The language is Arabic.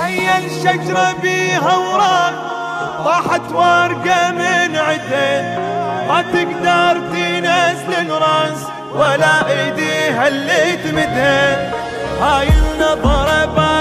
هيا الشجرة بيها وراق طاحت ورقة من عدين، ما تقدر تنزل الراس ولا ايديها اللي تمدها. هاي النظرة